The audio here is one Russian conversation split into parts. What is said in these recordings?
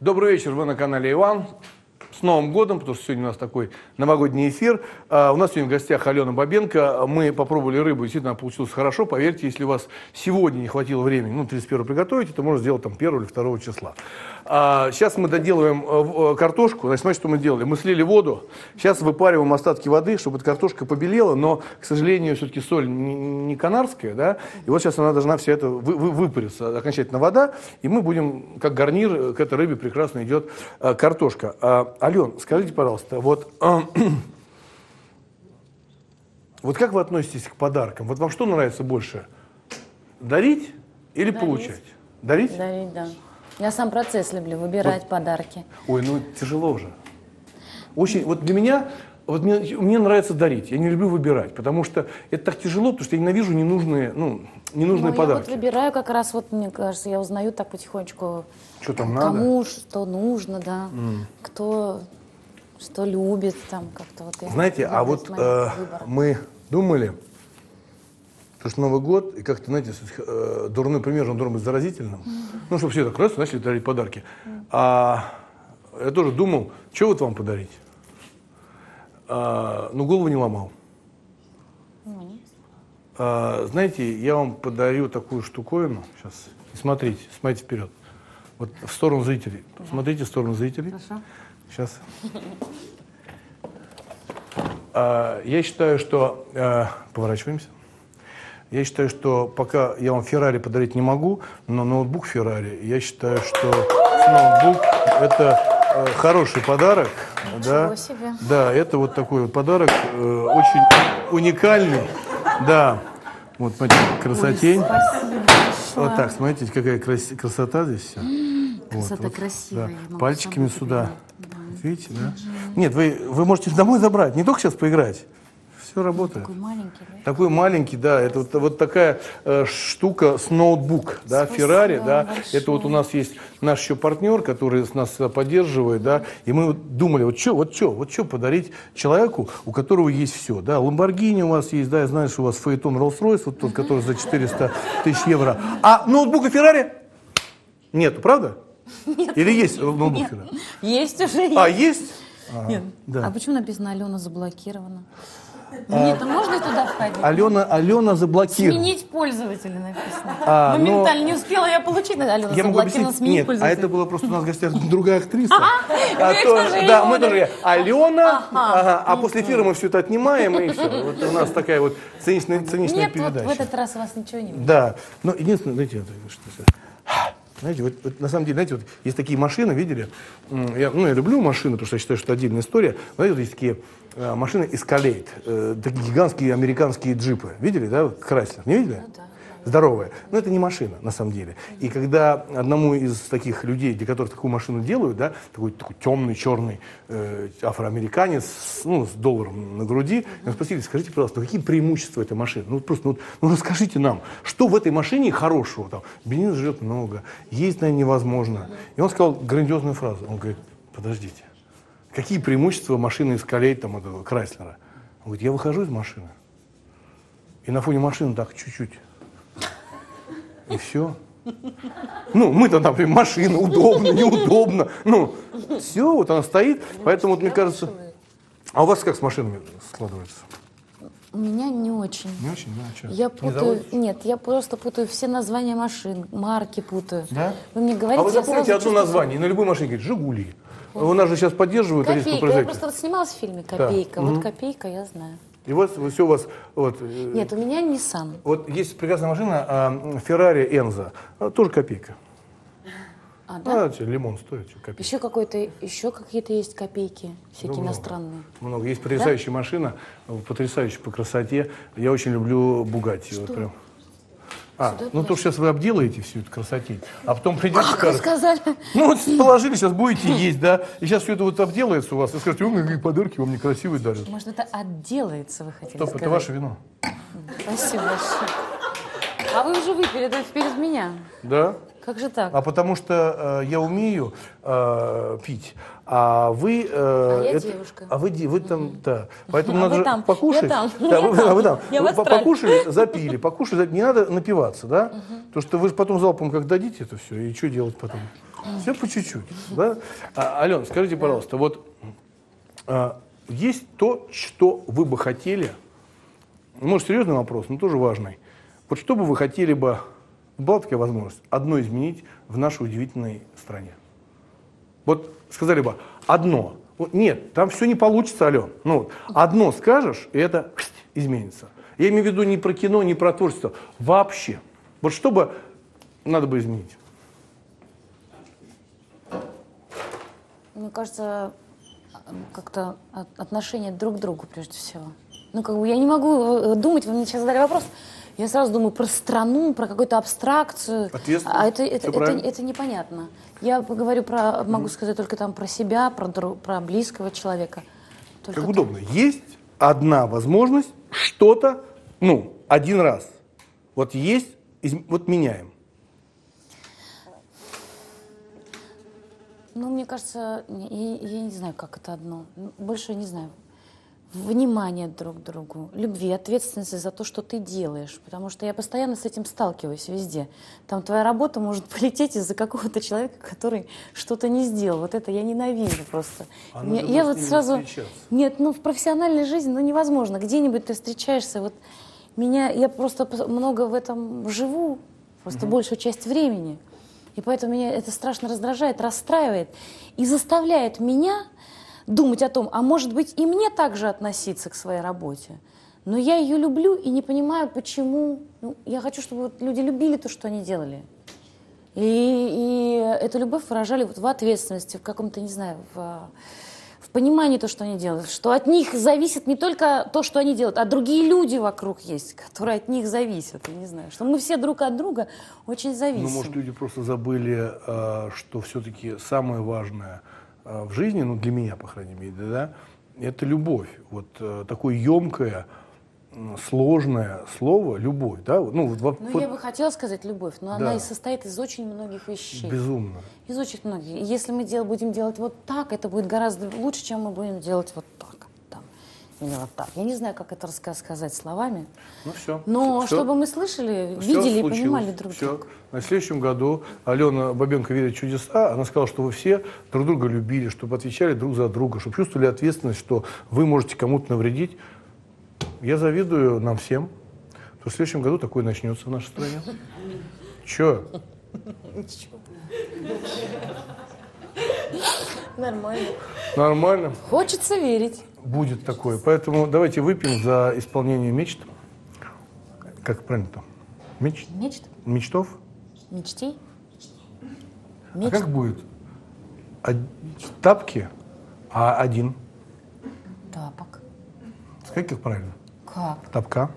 Добрый вечер, вы на канале Иван. С Новым годом, потому что сегодня у нас такой новогодний эфир. У нас сегодня в гостях Алена Бабенко. Мы попробовали рыбу, действительно получилось хорошо. Поверьте, если у вас сегодня не хватило времени, 31-го приготовить, это можно сделать там 1 или 2 числа. Сейчас мы доделываем картошку. Значит, смотрите, что мы делали. Мы слили воду. Сейчас выпариваем остатки воды, чтобы эта картошка побелела, но, к сожалению, все-таки соль не канарская, да. И вот сейчас она должна вся это выпариться, окончательно вода, и мы будем, как гарнир, к этой рыбе прекрасно идет картошка. Ален, скажите, пожалуйста, вот как вы относитесь к подаркам? Вот вам что нравится больше? Дарить или получать? Дарить? Дарить, да. Я сам процесс люблю, выбирать подарки. Ой, тяжело же. Очень, вот для меня, мне нравится дарить, я не люблю выбирать, потому что это так тяжело, потому что я ненавижу ненужные подарки. Я вот выбираю как раз, мне кажется, я узнаю так потихонечку, что там надо? Кому что нужно, да, кто что любит, там как-то вот. Знаете, мы думали, что Новый год, и как-то, знаете, дурной пример, он должен быть заразительным. Чтобы все так раз начали дарить подарки. А я тоже думал, что вот вам подарить? Голову не ломал. Знаете, я вам подарю такую штуковину. Сейчас, смотрите вперед. Вот в сторону зрителей. Смотрите в сторону зрителей. Хорошо. Сейчас. Я считаю, что... Поворачиваемся. Я считаю, что пока я вам Феррари подарить не могу, но ноутбук Феррари, я считаю, что ноутбук – это хороший подарок. Ничего себе. Да, это вот такой вот подарок, очень уникальный. Да. Вот, смотрите, красотень. Ой, спасибо большое. Вот так, смотрите, какая красота здесь вся. Красота красивая. Да. Пальчиками сюда. Да. Видите, да? Нет, вы можете домой забрать, не только сейчас поиграть. Все работает. Такой маленький, да? Такой маленький, да. Это вот такая штука с ноутбук, да, Ferrari, да. Большое. Это вот у нас есть наш еще партнер, который нас поддерживает, да. И мы думали, вот что подарить человеку, у которого есть все, да. Lamborghini у вас есть, да, я знаю, что у вас Phaeton Rolls-Royce, вот тот, который за 400 тысяч евро. А ноутбука Ferrari нету, правда? Нет. Или есть ноутбук Ferrari? Есть уже. Есть? Нет. Да. А почему написано Алена заблокирована? Нет, а можно туда входить? Алена заблокирована. Сменить пользователя написано. Моментально не успела я получить. Алена Я могу заблокирована, объяснить, сменить нет, пользователя. а это было просто у нас в гостях другая актриса. Да, мы тоже Алена, а после эфира мы все это отнимаем, и все. Вот у нас такая вот циничная Нет, передача. вот в этот раз у вас ничего не будет. Да, но единственное, знаете, вот на самом деле, знаете, вот есть такие машины, видели? Я люблю машины, потому что я считаю, что это отдельная история. Знаете, вот есть такие машины Escalade, такие гигантские американские джипы. Видели, да? Chrysler, не видели? Ну, да. Здоровая. Но это не машина, на самом деле. И когда одному из таких людей, для которых такую машину делают, да, такой темный, черный афроамериканец с долларом на груди, мы спросили, скажите, пожалуйста, какие преимущества этой машины? Расскажите нам, что в этой машине хорошего? Там, бензин жрет много, есть, наверное, невозможно. И он сказал грандиозную фразу. Он говорит, подождите, какие преимущества машины Escalade, там, этого Крайслера? Он говорит, я выхожу из машины, и на фоне машины так чуть-чуть. И все. Мы-то, например, машина, удобно, неудобно. Все, вот она стоит. Поэтому, вот, мне кажется... А у вас как с машинами складывается? У меня не очень. Не очень, да? Что? Я путаю... Нет, я просто путаю все названия машин, марки путаю. Да? Вы мне говорите, А вы запомните одно название, и на любой машине говорит «Жигули». У нас же сейчас поддерживают корейского Копейка. Я производителя. просто снималась в фильме «Копейка». Да. Вот «Копейка» я знаю. И вот все у вас... Нет, у меня Nissan. Вот есть прекрасная машина Ferrari Enzo. Тоже копейка. Да? Лимон стоит, копейка. Еще какие-то есть копейки, всякие иностранные. Много. Есть потрясающая машина, потрясающая по красоте. Я очень люблю Бугатти. Вот прям. То сейчас вы обделаете всю эту красотень, а потом придете и скажете... сказали? Положили, сейчас будете есть, да, и сейчас все это вот обделается у вас, и скажете, какие подарки вам некрасивые дарят. Может, это отделается, вы хотите Стоп, сказать? это ваше вино. Спасибо большое. А вы уже выпили, это перед меня. Да? Как же так? А потому что я умею пить, а вы... я девушка. А вы там, да. Поэтому А надо вы же там. покушать. Я там. Да, вы там. Я в Вы Австралии. покушали, запили. Не надо напиваться, да? Потому что вы же потом залпом как дадите это все, и что делать потом? Все по чуть-чуть. Да? Алена, скажите, пожалуйста, вот есть то, что вы бы хотели, может, серьезный вопрос, но тоже важный. Вот что бы вы хотели бы, была такая возможность, одно изменить в нашей удивительной стране? Вот сказали бы, одно. Вот, нет, там все не получится, Ален. Ну, вот, одно скажешь, и это изменится. Я имею в виду не про кино, не про творчество. Вообще. Вот что бы надо бы изменить? Мне кажется, как-то отношение друг к другу прежде всего. Ну, как бы я не могу думать, вы мне сейчас задали вопрос, я сразу думаю про страну, про какую-то абстракцию. А это непонятно. Я поговорю про, могу сказать только там про себя, про близкого человека. Только как удобно. Есть одна возможность что-то, ну, один раз. Вот есть, вот меняем. Ну, мне кажется, я не знаю, как это одно. Больше не знаю. Внимание друг к другу, любви, ответственности за то, что ты делаешь. Потому что я постоянно с этим сталкиваюсь везде. Там твоя работа может полететь из-за какого-то человека, который что-то не сделал. Вот это я ненавижу просто. Я вот сразу... Нет, ну в профессиональной жизни ну, невозможно. Где-нибудь ты встречаешься. Вот я просто много в этом живу, просто большую часть времени. И поэтому меня это страшно раздражает, расстраивает и заставляет меня думать о том, а может быть и мне также относиться к своей работе. Но я ее люблю и не понимаю, почему. Ну, я хочу, чтобы вот люди любили то, что они делали. И эту любовь выражали вот в ответственности, в каком-то, не знаю, в понимании то, что они делают. Что от них зависит не только то, что они делают, а другие люди вокруг есть, которые от них зависят. Я не знаю, что мы все друг от друга очень зависим. Ну, может, люди просто забыли, что все-таки самое важное в жизни, ну, для меня, по крайней мере, да, это любовь. Вот такое емкое, сложное слово «любовь». Да? Я бы хотела сказать «любовь», но да. Она и состоит из очень многих вещей. Безумно. Из очень многих. И если мы будем делать вот так, это будет гораздо лучше, чем мы будем делать вот так. Там, или вот так. Я не знаю, как это сказать словами. Ну, все. Но все, чтобы мы слышали, видели и понимали друг друга. На следующем году Алена Бабенко верит в чудеса. Она сказала, что вы все друг друга любили, чтобы отвечали друг за друга, чтобы чувствовали ответственность, что вы можете кому-то навредить. Я завидую нам всем, что в следующем году такое начнется в нашей стране. Че? Нормально. Нормально. Хочется верить. Будет такое. Поэтому давайте выпьем за исполнение мечт. Как правильно-то? Мечт? Мечтов? Мечтей? А как будет? Тапки, а один? Тапок. Скажи, как правильно? Как? Тапка.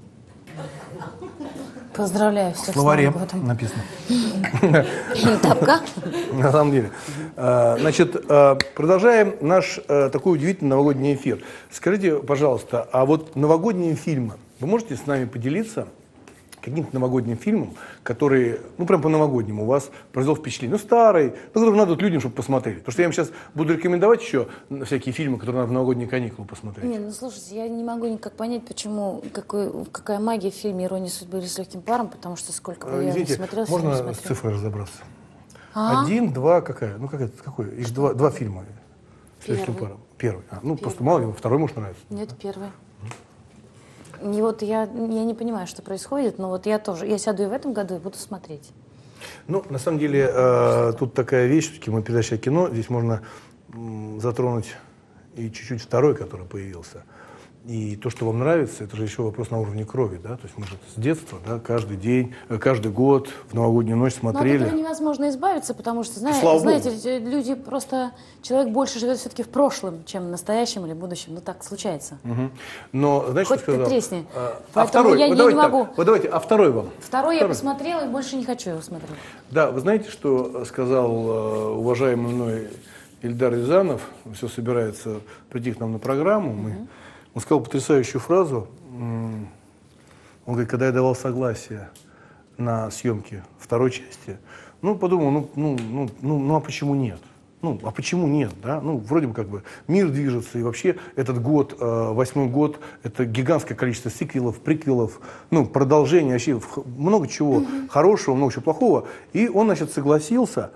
Поздравляю всех в словаре с Новым годом. написано. Тапка? На самом деле. Значит, продолжаем наш такой удивительный новогодний эфир. Скажите, пожалуйста, а вот новогодние фильмы, вы можете с нами поделиться каким-то новогодним фильмом, который, ну, прям по-новогоднему у вас произвел впечатление? Ну, старый, ну, который надо людям, чтобы посмотреть. Потому что я им сейчас буду рекомендовать еще всякие фильмы, которые надо в новогодние каникулы посмотреть. Не, ну, слушайте, я не могу никак понять, почему, какая магия в фильме «Ирония судьбы» или «С легким паром», потому что сколько бы я не смотрела, можно с цифрой разобраться? Один, два, какая? Ну, какой? Их два фильма с легким паром. Первый. Просто мало ли, второй, может, нравится. Нет, первый. И вот я не понимаю, что происходит, но вот я сяду и в этом году и буду смотреть. Ну, на самом деле, тут такая вещь, все-таки мы передача кино, здесь можно затронуть и чуть-чуть второй, который появился. И то, что вам нравится, это же еще вопрос на уровне крови, да, то есть мы же с детства, да, каждый день, каждый год в новогоднюю ночь смотрели. Но от этого невозможно избавиться, потому что, знаете, люди просто, человек больше живет все-таки в прошлом, чем в настоящем или будущем, ну так случается. Угу. Но, знаете, хоть что сказал? ты тресни. Поэтому я не могу. Вот давайте, а второй вам? Второй я посмотрела и больше не хочу его смотреть. Да, вы знаете, что сказал уважаемый мной Ильдар Рязанов, все собирается прийти к нам на программу, он сказал потрясающую фразу. Он говорит, когда я давал согласие на съемки второй части, подумал, а почему нет? А почему нет? Да? Вроде бы как бы мир движется, и вообще этот год, 8-й год, это гигантское количество сиквелов, приквелов, продолжение, вообще много чего хорошего, много чего плохого. И он, значит, согласился.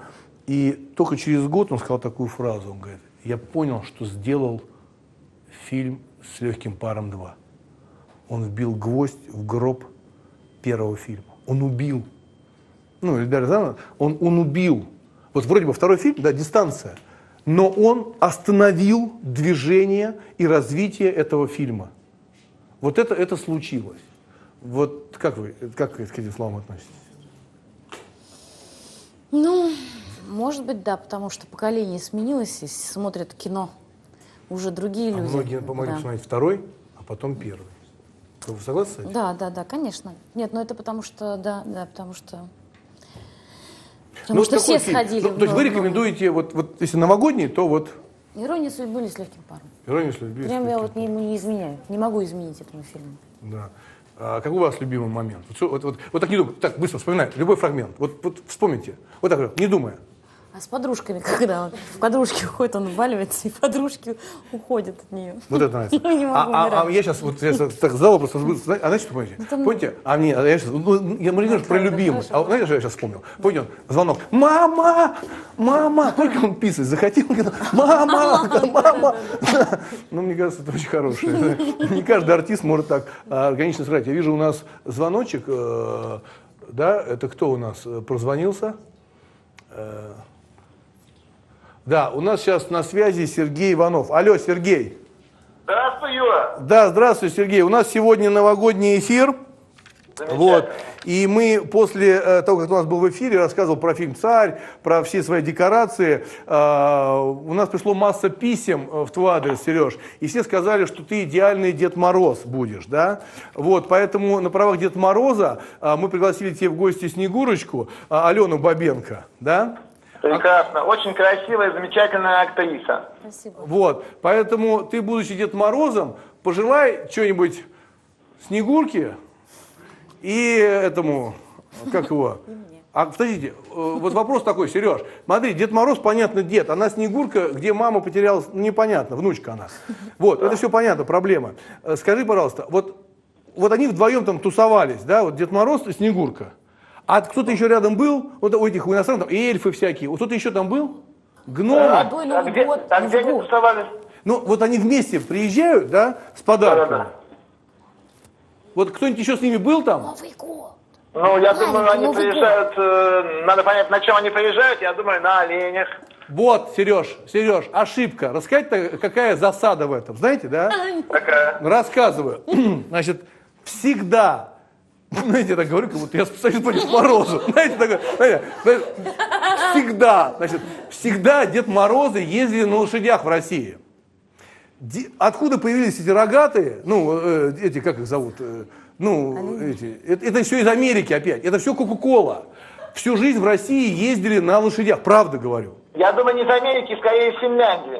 И только через год он сказал такую фразу, он говорит: я понял, что сделал фильм с легким паром 2. Он вбил гвоздь в гроб первого фильма. Он убил. Ну, Эльдар Рязанов, он убил. Вот вроде бы второй фильм, да, «Дистанция», но он остановил движение и развитие этого фильма. Вот это случилось. Вот как вы к этим словам относитесь? Ну, может быть, да, потому что поколение сменилось и смотрят кино уже другие люди. Многие помогли посмотреть второй, а потом первый. Вы согласны с этим? Да, конечно. Нет, но это потому что, потому что Ну, все какой фильм? сходили. Ну, то есть вы рекомендуете, вот если новогодний, то вот «Ирония судьбы» или «С легким паром». «Ирония судьбы». Прям я вот ему не изменяю, не могу изменить этому фильму. Да. А какой у вас любимый момент? Вот так не думаю, так быстро вспоминаю, любой фрагмент. Вот вспомните, вот так, не думая. А с подружками, когда он в подружки уходит, он вваливается, и подружки уходят от нее. Вот это нравится. Ну, не могу умирать. Я сейчас так задал вопрос, а знаете, что помните? Помните? Я сейчас, я немножко про любимый. А знаете, что я сейчас вспомнил? Помните, звонок. Мама! Только он писать захотел. Мама! Ну, мне кажется, это очень хорошее. Не каждый артист может так органично сыграть. Я вижу, у нас звоночек, да, это кто у нас прозвонился? Да, у нас сейчас на связи Сергей Иванов. Алло, Сергей. Здравствуй, Юра. Да, здравствуй, Сергей. У нас сегодня новогодний эфир. Вот. И мы после того, как у нас был в эфире, рассказывал про фильм «Царь», про все свои декорации. У нас пришло масса писем в твой адрес, Сереж. И все сказали, что ты идеальный Дед Мороз будешь, да? Вот, поэтому на правах Деда Мороза мы пригласили тебе в гости Снегурочку, Алену Бабенко, да? Прекрасно. Очень красивая, замечательная актриса. Спасибо. Вот, поэтому ты, будучи Дед Морозом, пожелай что-нибудь Снегурке и этому, как его? Подождите, вот вопрос такой, Сереж. Смотри, Дед Мороз, понятно, дед. Она Снегурка, где мама потерялась, непонятно, внучка она. Вот, это все понятно, проблема. Скажи, пожалуйста, вот они вдвоем там тусовались, да, вот Дед Мороз и Снегурка. А кто-то еще рядом был? Вот у этих у иностранцев, там, эльфы всякие. Вот кто-то еще там был? Гномы? А где они тусовались? Ну, вот они вместе приезжают, да, с подарком. Да. Вот кто-нибудь еще с ними был там? Новый год. Ну, я думаю, они Новый приезжают, надо понять, на чем они приезжают, я думаю, на оленях. Вот, Сереж, ошибка. Рассказать-то, какая засада в этом, знаете, да? Такая. Рассказываю. Значит, всегда, знаете, я так говорю, как будто я специалист по Деду Морозу. Знаете, всегда Дед Морозы ездили на лошадях в России. Откуда появились эти рогатые, эти, как их зовут, это все из Америки опять, это все Кока-Кола. Всю жизнь в России ездили на лошадях, правда говорю. Я думаю, не из Америки, скорее из Финляндии.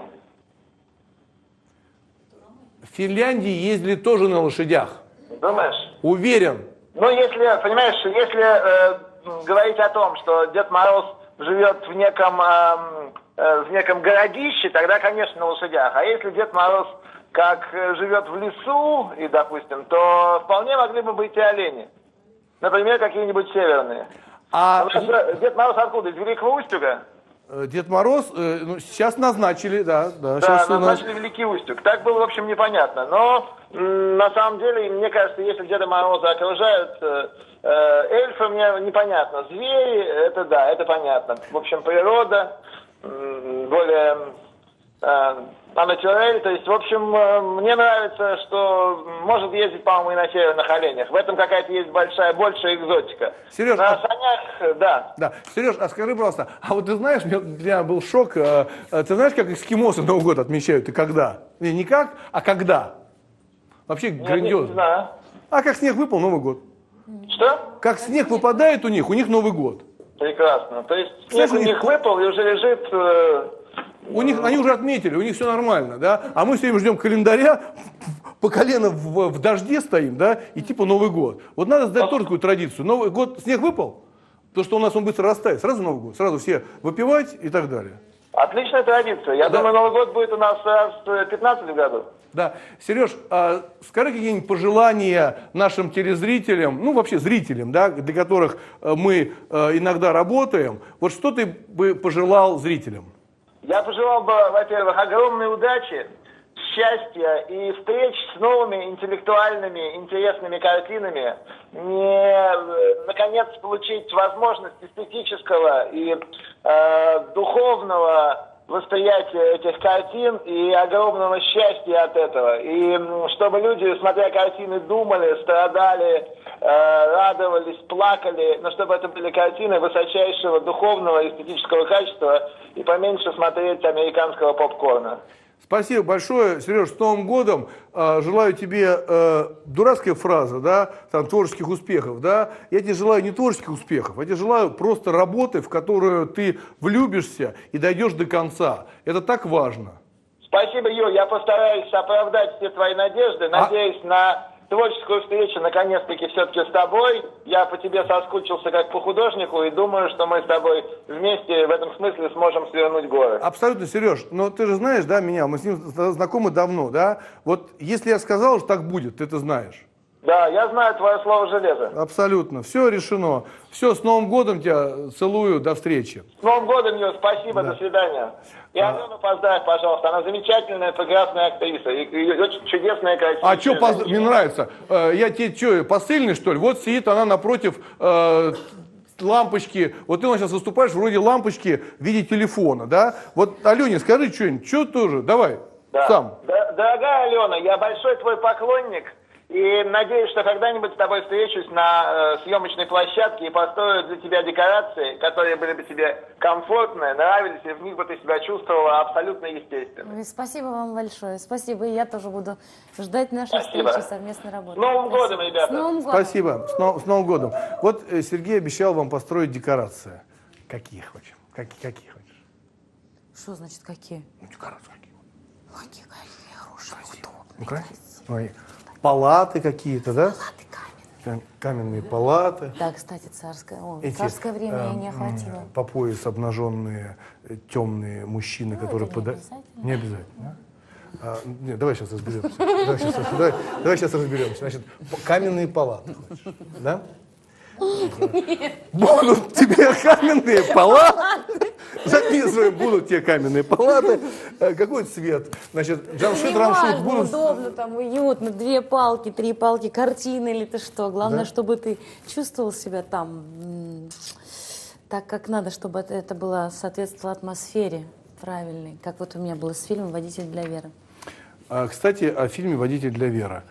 В Финляндии ездили тоже на лошадях. Думаешь? Уверен. Ну, если, понимаешь, если говорить о том, что Дед Мороз живет в неком городище, тогда, конечно, на лошадях. А если Дед Мороз как живет в лесу, и, допустим, то вполне могли бы быть и олени. Например, какие-нибудь северные. Дед Мороз откуда? Из Великого Устюга? Дед Мороз, сейчас назначили, да. Да, сейчас назначили Великий Устюг. Так было, в общем, непонятно. Но, на самом деле, мне кажется, если Деда Мороза окружают эльфы, мне непонятно. Звери, это да, это понятно. В общем, природа, более натюрель. То есть, в общем, мне нравится, что может ездить, по-моему, и на северных оленях. В этом какая-то есть большая экзотика. Сереж, на санях, да. Да. Сереж, а скажи, пожалуйста, а вот ты знаешь, для меня был шок, ты знаешь, как эскимосы Новый год отмечают и когда? Не как, а когда? Вообще грандиозно. Не знаю. А как снег выпал, Новый год. Что? Как снег выпадает у них Новый год. Прекрасно. То есть снег у них выпал и уже лежит... Они уже отметили, у них все нормально, да? А мы все время ждем календаря, по колено в дожде стоим, да? И типа Новый год. Вот надо сдать тоже такую традицию. Новый год, снег выпал, то, что у нас он быстро растает, сразу Новый год, сразу все выпивать и так далее. Отличная традиция. Я думаю, Новый год будет у нас раз в 15 году. Да. Сереж, скажи какие-нибудь пожелания нашим телезрителям, ну вообще зрителям, да, для которых мы иногда работаем. Вот что ты бы пожелал зрителям? Я пожелал бы, во-первых, огромной удачи, счастья и встреч с новыми интеллектуальными, интересными картинами. Наконец, получить возможность эстетического и духовного восприятия этих картин и огромного счастья от этого. И чтобы люди, смотря картины, думали, страдали, радовались, плакали, но чтобы это были картины высочайшего духовного и эстетического качества и поменьше смотреть американского попкорна. Спасибо большое, Сереж, с Новым годом. Желаю тебе, дурацкая фраза, да, там, творческих успехов, да. Я тебе желаю не творческих успехов, я тебе желаю просто работы, в которую ты влюбишься и дойдешь до конца. Это так важно. Спасибо, Юр, я постараюсь оправдать все твои надежды. Надеюсь на творческую встречу, наконец-таки, все-таки с тобой. Я по тебе соскучился как по художнику и думаю, что мы с тобой вместе в этом смысле сможем свернуть горы. Абсолютно, Сереж. Но ты же знаешь, да, меня, мы с ним знакомы давно, да? Вот если я сказал, что так будет, ты это знаешь. Да, я знаю твое слово железо. Абсолютно. Все решено. Все, с Новым годом тебя целую. До встречи. С Новым годом, Юр, спасибо, Да. До свидания. И Алену поздравь, пожалуйста. Она замечательная, прекрасная актриса. И очень чудесная, красивая. А что, мне нравится. Я тебе что, посыльный, что ли? Вот сидит она напротив лампочки. Вот ты у нас сейчас выступаешь вроде лампочки в виде телефона, да? Вот, Алене, скажи что-нибудь. Что тоже? Давай, Да. сам. Дорогая Алена, я большой твой поклонник. И надеюсь, что когда-нибудь с тобой встречусь на съемочной площадке и построю для тебя декорации, которые были бы тебе комфортны, нравились, и в них бы ты себя чувствовала абсолютно естественно. Ой, спасибо вам большое. Спасибо. И я тоже буду ждать нашей Спасибо. встречи, совместной работы. С Новым Спасибо. годом, ребята. С Новым годом. Спасибо. С Новым годом. Вот Сергей обещал вам построить декорации. Какие хочешь? Какие хочешь? Что значит какие? Ну, декорации какие? Какие хорошие, удобные. Ну, красиво. Палаты какие-то, да? Палаты каменные. Каменные палаты. Да, кстати, царское. О, Эти, царское время я не охватила. По пояс обнаженные темные мужчины, которые это не обязательно. Не обязательно. Да? Нет, давай сейчас разберемся. Давай сейчас разберемся. Значит, каменные палаты. Хочешь, да? Будут тебе каменные палаты. Записываем, будут тебе каменные палаты. Какой цвет? Значит, Джамшид Рамшут будут... удобно, там уютно, 2 палки, 3 палки, картины или ты что. Главное, Да? чтобы ты чувствовал себя там так, как надо, чтобы это было соответствовало атмосфере правильной. Как вот у меня было с фильмом «Водитель для Веры». Кстати, о фильме «Водитель для Веры».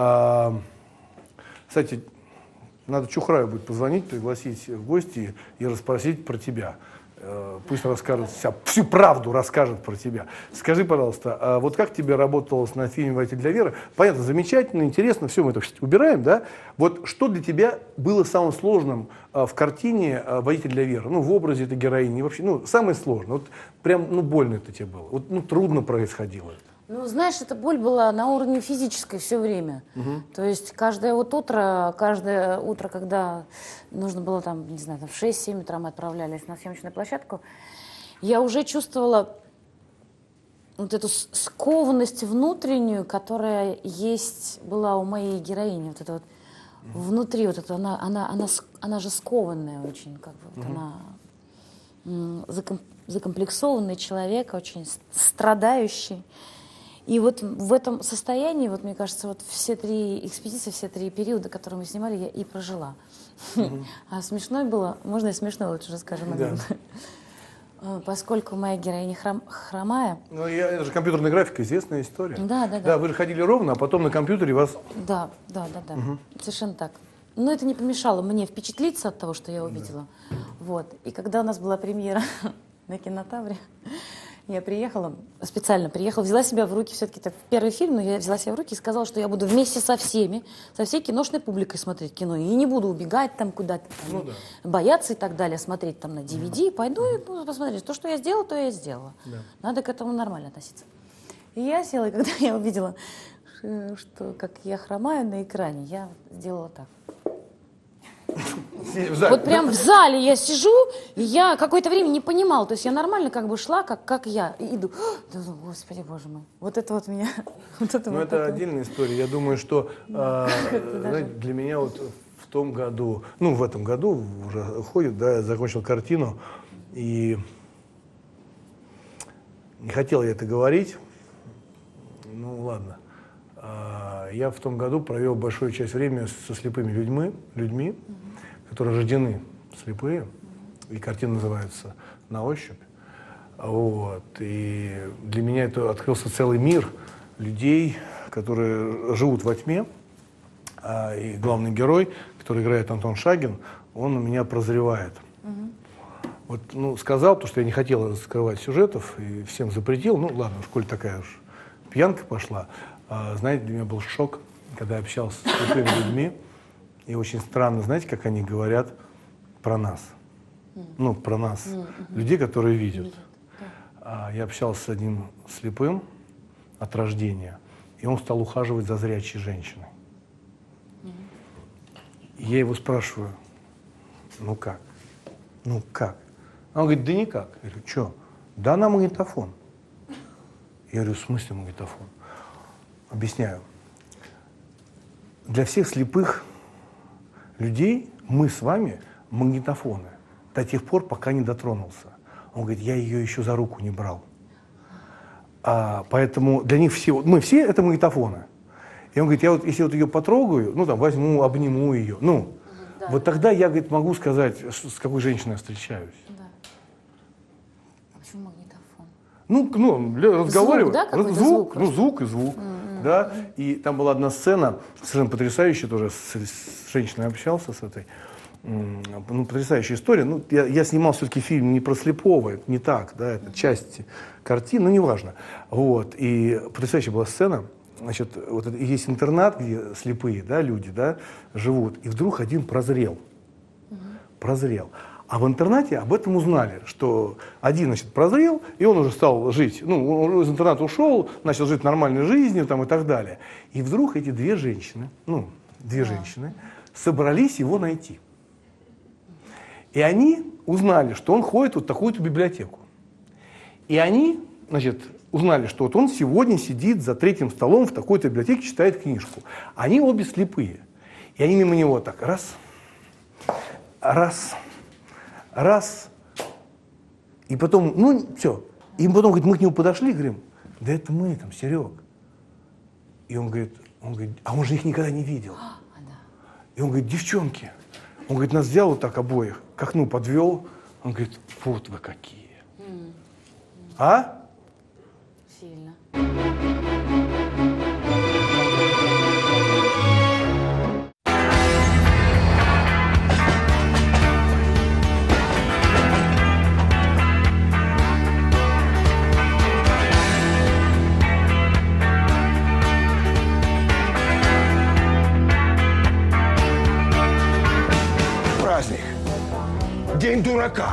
Кстати, надо Чухраю будет позвонить, пригласить в гости и расспросить про тебя. Пусть расскажет всю правду расскажет про тебя. Скажи, пожалуйста, вот как тебе работалось на фильме «Водитель для Веры»? Понятно, замечательно, интересно, все мы это убираем, да? Вот что для тебя было самым сложным в картине «Водитель для Веры»? Ну, в образе этой героини, вообще, ну, самое сложное. Вот прям, ну, больно это тебе было, вот, ну, трудно происходило это. Ну, знаешь, эта боль была на уровне физической все время. То есть каждое утро, когда нужно было там, не знаю, там в 6-7 утра мы отправлялись на съемочную площадку, я уже чувствовала вот эту скованность внутреннюю, которая была у моей героини. Вот это вот внутри, вот это она же скованная очень, как бы, вот она закомплексованный человек, очень страдающий. И вот в этом состоянии, вот мне кажется, вот все 3 экспедиции, все 3 периода, которые мы снимали, я и прожила. А смешной было, можно и смешно лучше расскажем. Да. Поскольку моя героиня хромая. Ну, это же компьютерная графика, известная история. Да. Да, вы же ходили ровно, а потом на компьютере вас... Да. Совершенно так. Но это не помешало мне впечатлиться от того, что я увидела. Вот. И когда у нас была премьера на Кинотавре, я специально приехала, взяла себя в руки, все-таки это первый фильм, но я взяла себя в руки и сказала, что я буду вместе со всей киношной публикой смотреть кино. И не буду убегать там куда-то, бояться и так далее, смотреть там на DVD. Пойду и буду посмотреть. То, что я сделала, то я и сделала. Да. Надо к этому нормально относиться. И я села, и когда я увидела, что как я хромаю на экране, я сделала так. В зале. Вот прям в зале я сижу, и я какое-то время не понимала. То есть я нормально как бы шла, как я, и иду. Господи, боже мой. Вот это вот меня... Вот это Ну, вот это такое. отдельная история. Я думаю, что знаете, для меня вот в том году, ну, в этом году уже ходит, да, я закончил картину, и не хотел я это говорить, ну, ладно. Я в том году провел большую часть времени со слепыми людьми, которые рождены слепые, и картина называется «На ощупь». Вот. И для меня это открылся целый мир людей, которые живут во тьме. И главный герой, который играет Антон Шагин, он у меня прозревает. Вот, ну, сказал, потому что я не хотел раскрывать сюжетов и всем запретил. Ну, ладно, в школе такая уж пьянка пошла. Знаете, для меня был шок, когда я общался с слепыми людьми. И очень странно, знаете, как они говорят про нас. Ну, про нас. Людей, которые видят. Я общался с одним слепым от рождения, и он стал ухаживать за зрячей женщиной. И я его спрашиваю, ну как? Ну как? Он говорит, да никак. Я говорю, что? Да на магнитофон. Я говорю, в смысле магнитофон? Объясняю. Для всех слепых людей мы с вами магнитофоны до тех пор, пока не дотронулся. Он говорит, я ее еще за руку не брал. Поэтому для них все, мы все это магнитофоны. И он говорит, я вот если вот ее потрогаю, ну там возьму, обниму ее, ну, да, вот тогда я, говорит, могу сказать, с какой женщиной я встречаюсь. Да. А почему магнитофон? Ну, разговариваю. Звук, да, какой-то звук, звук? Звук и звук. Да. И там была одна сцена, совершенно потрясающая, тоже с женщиной общался, с этой. Ну, потрясающая история. Ну, я снимал все-таки фильм не про слепого, это не так, да, это часть картины, но неважно. Вот. И потрясающая была сцена. Значит, вот есть интернат, где слепые, да, люди, да, живут, и вдруг один прозрел. Прозрел. А в интернате об этом узнали, что один, значит, прозрел, и он уже стал жить, ну, он из интерната ушел, начал жить нормальной жизнью там, и так далее. И вдруг эти две женщины собрались его найти. И они узнали, что он ходит в вот такую-то библиотеку. И они, значит, узнали, что вот он сегодня сидит за третьим столом в такой-то библиотеке, читает книжку. Они обе слепые. И они мимо него так раз. И потом, ну, все. И потом, говорит, мы к нему подошли, говорим, да это мы там, Серег. И он говорит, а он же их никогда не видел. И он говорит, девчонки. Он говорит, нас взял вот так обоих, к окну подвел. Он говорит, вот вы какие. А? Сильно. Праздник. День дурака.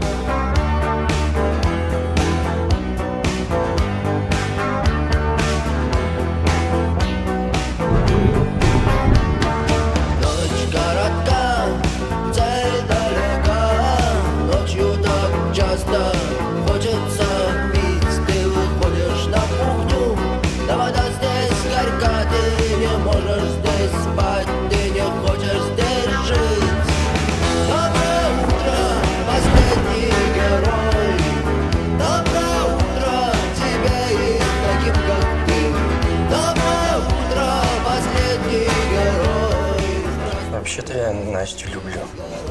Ночь коротка, цель далека, ночью так часто хочется пить. Ты выходишь на кухню, да вода здесь горька, ты не можешь здесь спать, ты не хочешь здесь жить. Доброе утро, последний герой. Доброе утро тебе и таким, как ты. Доброе утро, последний герой. Вообще-то я Настю люблю.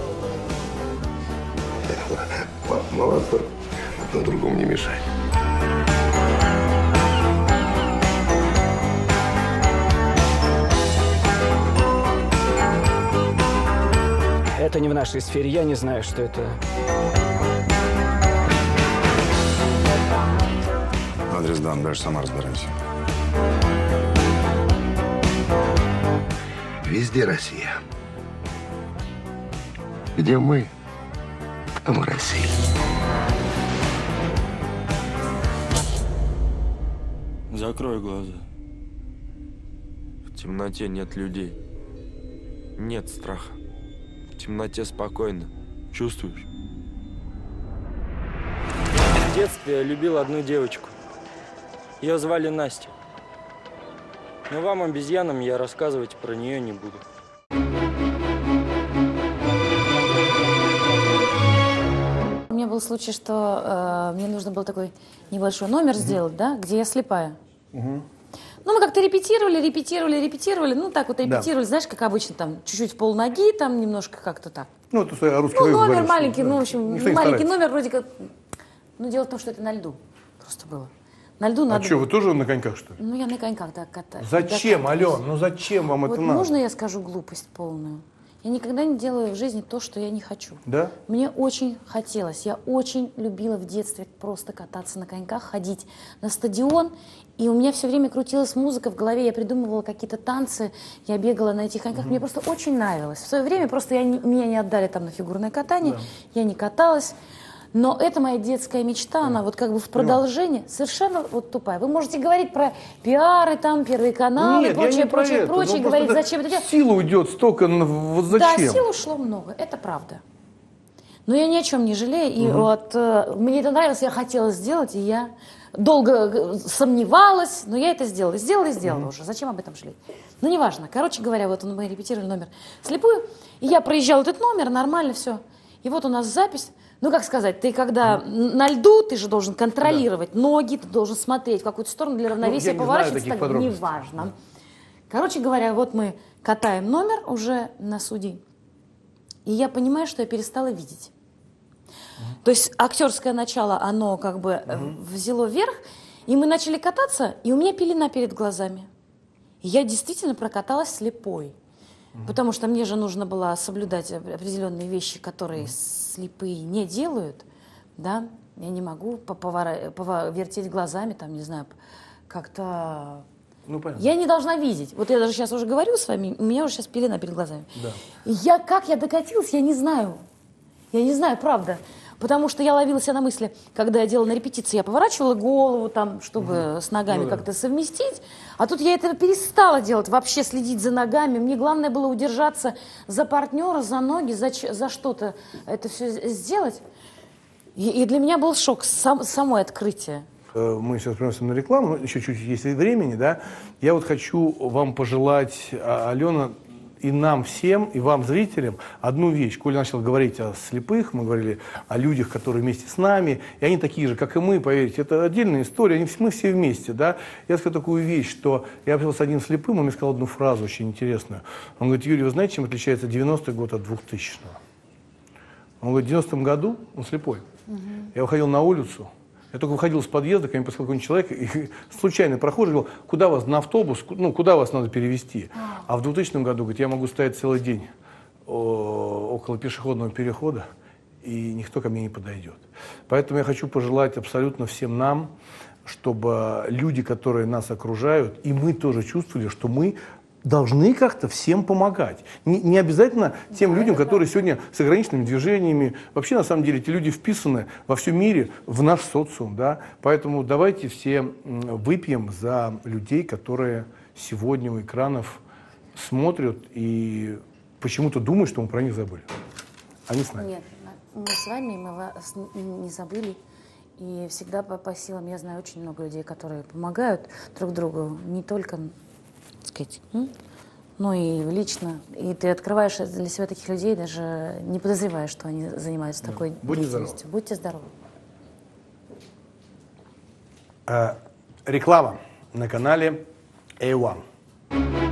Молодцы. Одно другому не мешай. Это не в нашей сфере, я не знаю, что это. Адрес дан, дальше сама разбирайся. Везде Россия. Где мы, там и Россия. Закрой глаза. В темноте нет людей. Нет страха. темноте спокойно. Чувствуешь? В детстве я любил одну девочку. Ее звали Настя. Но вам, обезьянам, я рассказывать про нее не буду. У меня был случай, что мне нужно было такой небольшой номер сделать, да, где я слепая. Ну, мы как-то репетировали, ну, так вот репетировали, знаешь, как обычно, там, чуть-чуть в полноги, там, немножко как-то так. Ну, это своя русская Ну, номер говоришь, маленький, да. ну, в общем, Никто не маленький старается. номер вроде как... Ну, дело в том, что это на льду просто было. На льду А надо что, было. вы тоже на коньках, что ли? Ну, я на коньках, да, катаюсь. Зачем, Да, катаюсь. Ален? Ну зачем вам Вот это надо? можно я скажу глупость полную? Я никогда не делаю в жизни то, что я не хочу. Да? Мне очень хотелось, я очень любила в детстве просто кататься на коньках, ходить на стадион. И у меня все время крутилась музыка в голове, я придумывала какие-то танцы, я бегала на этих коньках. Мне просто очень нравилось. В свое время просто меня не отдали там на фигурное катание, я не каталась. Но это моя детская мечта, она вот как бы в продолжении, совершенно вот тупая. Вы можете говорить про пиары, там, Первый канал и Нет, я не про прочее, это. прочее, Ну, говорить, просто зачем это делать. Сила уйдет столько, вот Да, зачем? сил ушло много, это правда. Но я ни о чем не жалею, и вот мне это нравилось, я хотела сделать, и я долго сомневалась, но я это сделала. Сделала уже, зачем об этом жалеть? Ну, неважно. Короче говоря, вот мы репетировали номер слепую, и я проезжала этот номер, нормально все. И вот у нас запись. Ну, как сказать, ты когда на льду, ты же должен контролировать ноги, ты должен смотреть в какую-то сторону для равновесия, я не знаю поворачиваться, таких так, подробностей. неважно. Короче говоря, вот мы катаем номер уже на суде, и я понимаю, что я перестала видеть. То есть актерское начало, оно как бы взяло вверх, и мы начали кататься, и у меня пелена перед глазами. И я действительно прокаталась слепой. Потому что мне же нужно было соблюдать определенные вещи, которые слепые не делают, да, я не могу вертеть глазами, там, не знаю, как-то... Ну, понятно. Я не должна видеть. Вот я даже сейчас уже говорю с вами, у меня уже сейчас пелена перед глазами. Да. И как я докатилась, я не знаю. Я не знаю, правда. Потому что я ловила себя на мысли, когда я делала на репетиции, я поворачивала голову, там, чтобы с ногами как-то совместить. А тут я этого перестала делать, вообще следить за ногами. Мне главное было удержаться за партнера, за ноги, за что-то это все сделать. И для меня был шок, самое открытие. Мы сейчас приносим на рекламу, но еще чуть-чуть есть времени, да. Я вот хочу вам пожелать, Алена, и нам всем, и вам, зрителям, одну вещь. Коля начал говорить о слепых, мы говорили о людях, которые вместе с нами, и они такие же, как и мы, поверьте, это отдельная история, мы все вместе, да. Я скажу такую вещь, что я общался с одним слепым, он мне сказал одну фразу очень интересную. Он говорит: Юрий, вы знаете, чем отличается 90-й год от 2000-го? Он говорит, в 90-м году, он слепой, я выходил на улицу, я только выходил с подъезда, ко мне подошел какой-нибудь человек, и случайный прохожий говорил, куда вас, на автобус, ну, куда вас надо перевезти? А в 2000 году, говорит, я могу стоять целый день около пешеходного перехода, и никто ко мне не подойдет. Поэтому я хочу пожелать абсолютно всем нам, чтобы люди, которые нас окружают, и мы тоже чувствовали, что мы должны как-то всем помогать. Не обязательно тем людям, которые сегодня с ограниченными движениями. Вообще, на самом деле, эти люди вписаны во всем мире, в наш социум. Да? Поэтому давайте все выпьем за людей, которые сегодня у экранов смотрят и почему-то думают, что мы про них забыли. Они с нами. Нет, мы с вами, мы вас не забыли. И всегда по силам, я знаю очень много людей, которые помогают друг другу, не только, так сказать, но и лично. И ты открываешь для себя таких людей, даже не подозреваешь, что они занимаются такой деятельностью. Будьте здоровы. Реклама на канале A1.